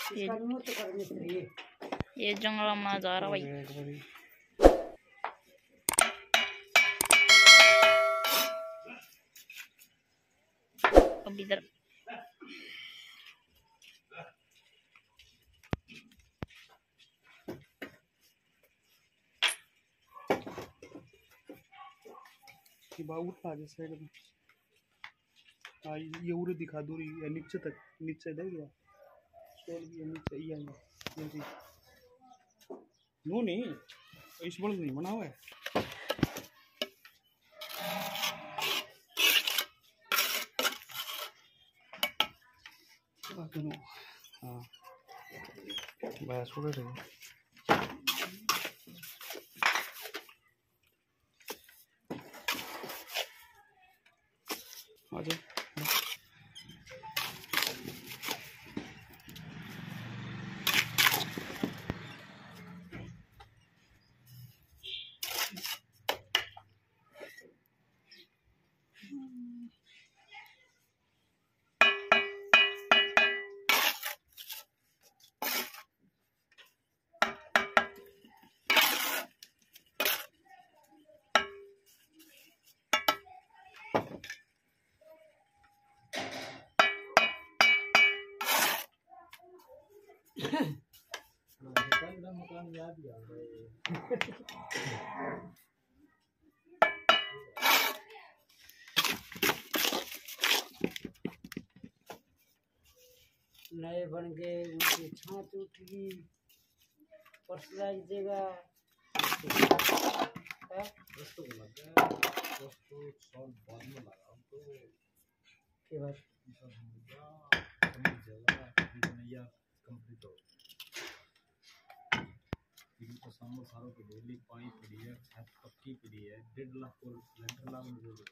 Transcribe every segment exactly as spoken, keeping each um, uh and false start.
ये, ये जंगल में जा रहा भाई। अब इधर उठा आगे साइड में हाँ ये उरे दिखा दो या नीचे तक नीचे दे गया स्टॉल भी नीचे ये ये ये नो नहीं इस बल नहीं बना हुआ है हाँ बस हो गया आजा मकान याद नए बन गए उनकी छात उठ गई पर्सनलाइज देगा दोस्तों को लग गया दोस्तों सॉल बाद में लगा तो के बाद जगह नया कंप्लीट हो इनको सामने सारों की डेली पानी पड़ी है छत पक्की पड़ी है डेढ़ लाख को लेंटर लाख में जोड़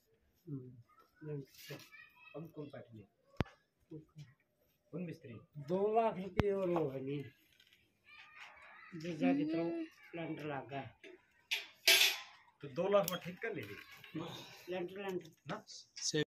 अब कौन सा है कौन मिस्त्री दो लाख रुपये और हो गई जैसा कि तो लेंटर लगा है तो दो लाख में ठीक कर लेगी लेंटर लेंटर ना